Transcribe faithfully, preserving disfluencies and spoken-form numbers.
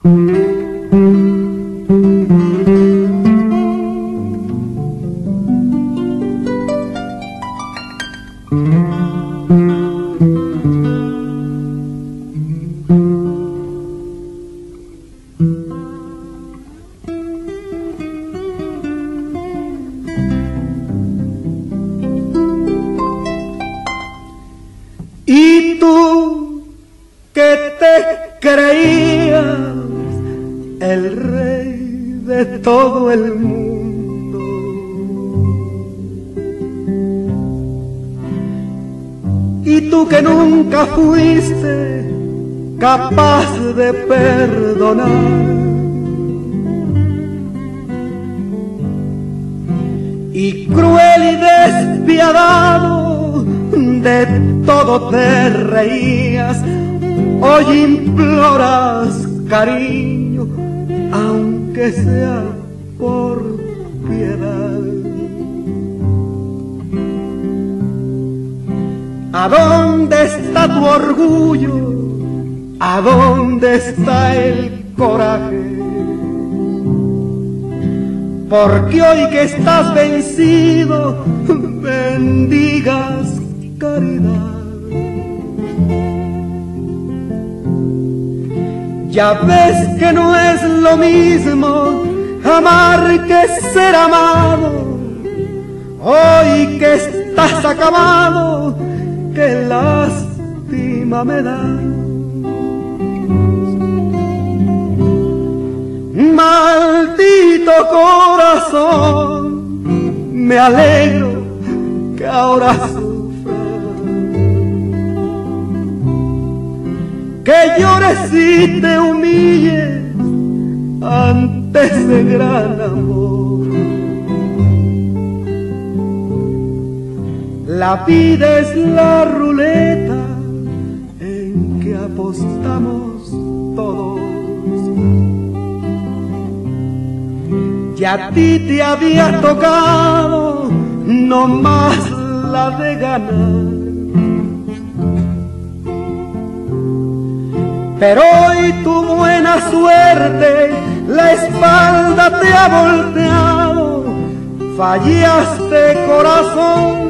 Y tú que te creías el rey de todo el mundo, y tú que nunca fuiste capaz de perdonar, y cruel y despiadado de todo te reías, hoy imploras cariño, aunque sea por piedad. ¿A dónde está tu orgullo? ¿A dónde está el coraje? Porque hoy que estás vencido, bendigas caridad. Ya ves que no es lo mismo amar que ser amado. Hoy que estás acabado, qué lástima me da. Maldito corazón, me alegro que ahora que llores y te humilles ante ese gran amor. La vida es la ruleta en que apostamos todos. Y a ti te había tocado no más la de ganar. Pero hoy tu buena suerte la espalda te ha volteado, fallaste corazón